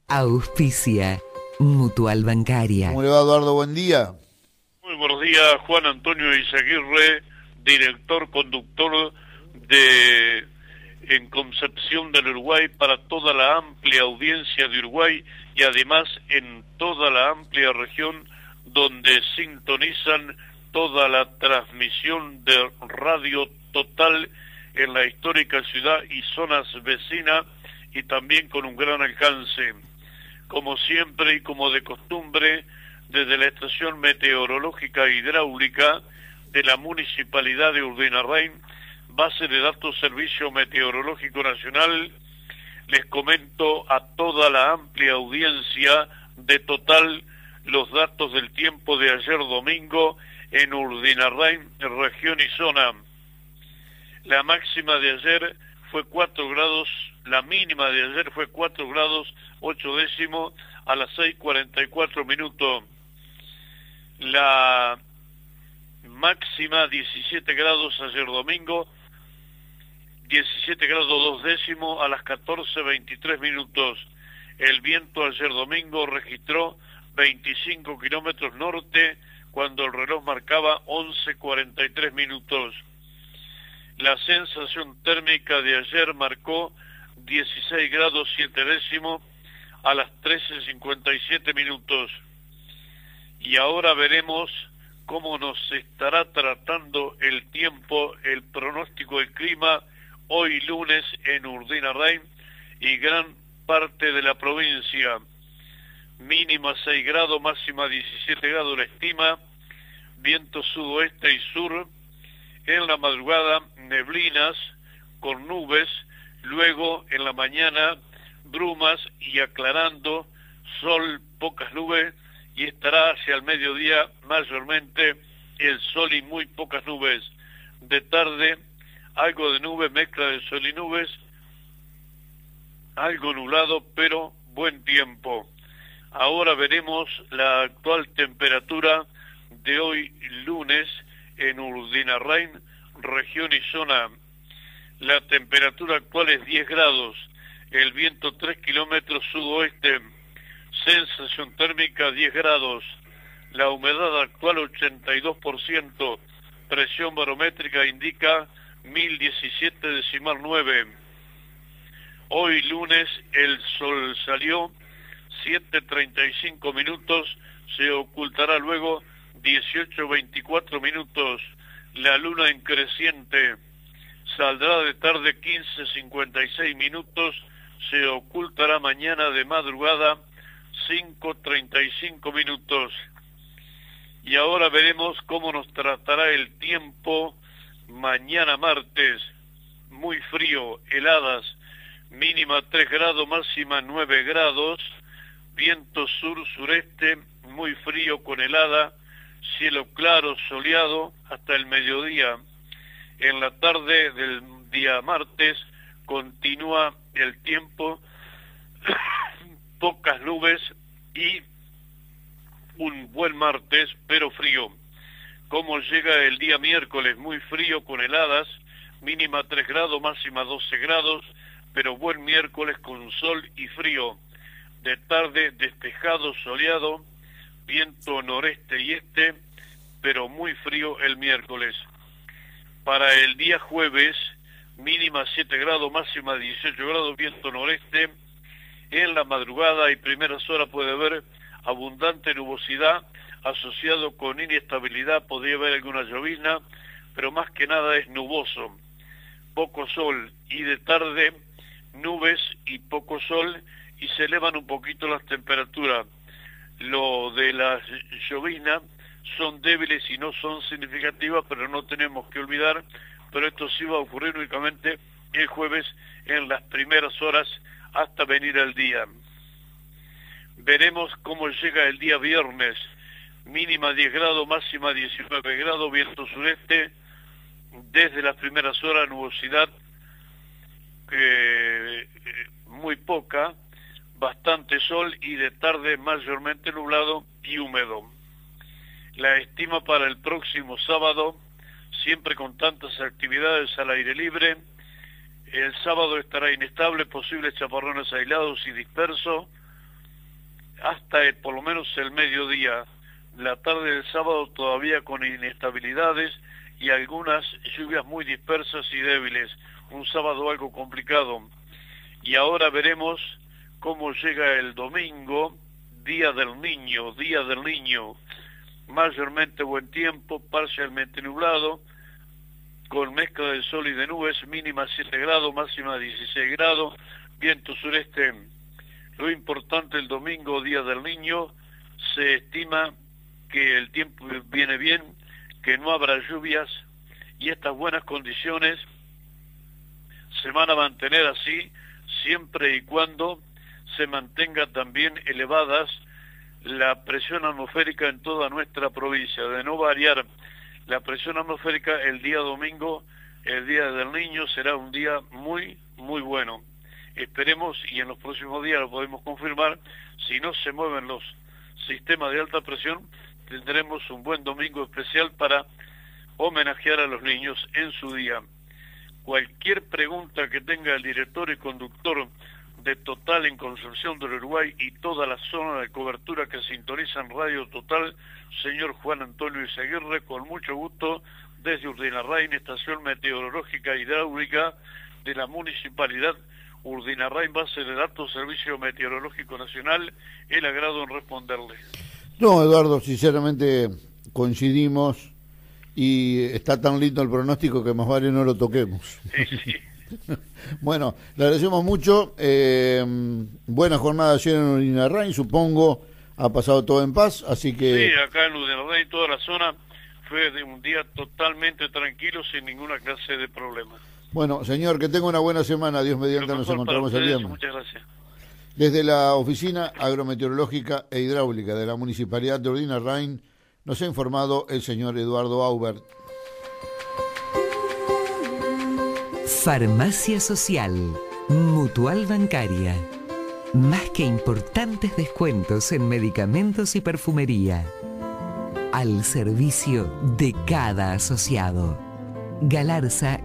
Auspicia Mutual Bancaria. ¿Cómo le va, Eduardo? Buen día. Muy buenos días, Juan Antonio Izaguirre, director, conductor de En Concepción del Uruguay, para toda la amplia audiencia de Uruguay y además en toda la amplia región donde sintonizan toda la transmisión de Radio Total en la histórica ciudad y zonas vecinas, y también con un gran alcance. Como siempre y como de costumbre, desde la Estación Meteorológica e Hidráulica de la Municipalidad de Urdinarrain, base de datos Servicio Meteorológico Nacional, les comento a toda la amplia audiencia de Total los datos del tiempo de ayer domingo en Urdinarrain, región y zona. La máxima de ayer fue 4 grados, la mínima de ayer fue 4 grados 8 décimos a las 6:44 minutos. La máxima 17 grados ayer domingo, 17 grados 2 décimos a las 14:23 minutos. El viento ayer domingo registró 25 kilómetros norte cuando el reloj marcaba 11:43 minutos. La sensación térmica de ayer marcó 16 grados 7 décimos a las 13:57 minutos. Y ahora veremos cómo nos estará tratando el tiempo, el pronóstico del clima hoy lunes en Urdinarrain y gran parte de la provincia. Mínima 6 grados, máxima 17 grados la estima, viento sudoeste y sur. En la madrugada neblinas con nubes, luego en la mañana brumas y aclarando, sol, pocas nubes, y estará hacia el mediodía mayormente el sol y muy pocas nubes. De tarde algo de nube, mezcla de sol y nubes, algo nublado pero buen tiempo. Ahora veremos la actual temperatura de hoy lunes en Urdinarrain, región y zona. La temperatura actual es 10 grados, el viento 3 kilómetros sudoeste, sensación térmica 10 grados, la humedad actual 82%, presión barométrica indica 1017,9. Hoy lunes el sol salió 7:35 minutos, se ocultará luego 18:24 minutos. La luna en creciente saldrá de tarde 15:56 minutos, se ocultará mañana de madrugada 5:35 minutos. Y ahora veremos cómo nos tratará el tiempo mañana martes. Muy frío, heladas, mínima 3 grados, máxima 9 grados, viento sur-sureste, muy frío con helada, cielo claro, soleado hasta el mediodía. En la tarde del día martes continúa el tiempo, pocas nubes y un buen martes, pero frío. Como llega el día miércoles, muy frío con heladas, mínima 3 grados, máxima 12 grados, pero buen miércoles con sol y frío. De tarde despejado, soleado, viento noreste y este, pero muy frío el miércoles. Para el día jueves, mínima 7 grados, máxima 18 grados, viento noreste. En la madrugada y primeras horas puede haber abundante nubosidad asociado con inestabilidad, podría haber alguna llovizna, pero más que nada es nuboso. Poco sol, y de tarde nubes y poco sol, y se elevan un poquito las temperaturas. Lo de las lloviznas son débiles y no son significativas, pero no tenemos que olvidar, pero esto sí va a ocurrir únicamente el jueves en las primeras horas hasta venir el día. Veremos cómo llega el día viernes, mínima 10 grados, máxima 19 grados, viento sureste, desde las primeras horas nubosidad muy poca, bastante sol y de tarde mayormente nublado y húmedo. La estima para el próximo sábado, siempre con tantas actividades al aire libre, el sábado estará inestable, posibles chaparrones aislados y dispersos, hasta por lo menos el mediodía. La tarde del sábado todavía con inestabilidades y algunas lluvias muy dispersas y débiles. Un sábado algo complicado. Y ahora veremos cómo llega el domingo, Día del Niño, mayormente buen tiempo, parcialmente nublado, con mezcla de sol y de nubes, mínima 7 grados, máxima 16 grados, viento sureste. Lo importante el domingo, Día del Niño, se estima que el tiempo viene bien, que no habrá lluvias, y estas buenas condiciones se van a mantener así siempre y cuando se mantenga también elevadas la presión atmosférica en toda nuestra provincia. De no variar la presión atmosférica, el día domingo, el Día del Niño, será un día muy, muy bueno. Esperemos, y en los próximos días lo podemos confirmar, si no se mueven los sistemas de alta presión, tendremos un buen domingo especial para homenajear a los niños en su día. Cualquier pregunta que tenga el director y conductor de Total en Concepción del Uruguay y toda la zona de cobertura que sintonizan Radio Total, señor Juan Antonio Izaguirre, con mucho gusto, desde Urdinarrain, Estación Meteorológica Hidráulica de la Municipalidad Urdinarrain, base de datos, Servicio Meteorológico Nacional, el agrado en responderle. No, Eduardo, sinceramente coincidimos y está tan lindo el pronóstico que más vale no lo toquemos. Sí. Bueno, le agradecemos mucho. Buena jornada ayer en Urdinarrain, supongo ha pasado todo en paz, así que... Sí, acá en Urdinarrain, toda la zona, fue de un día totalmente tranquilo, sin ninguna clase de problema. Bueno, señor, que tenga una buena semana. Dios mediante, nos encontramos el viernes. Muchas gracias. Desde la Oficina Agrometeorológica e Hidráulica de la Municipalidad de Urdinarrain, nos ha informado el señor Eduardo Aubert. Farmacia Social, Mutual Bancaria. Más que importantes descuentos en medicamentos y perfumería. Al servicio de cada asociado. Galarza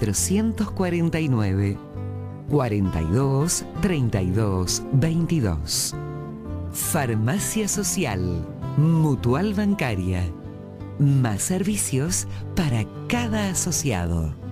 449 42 32 22. Farmacia Social, Mutual Bancaria. Más servicios para cada asociado.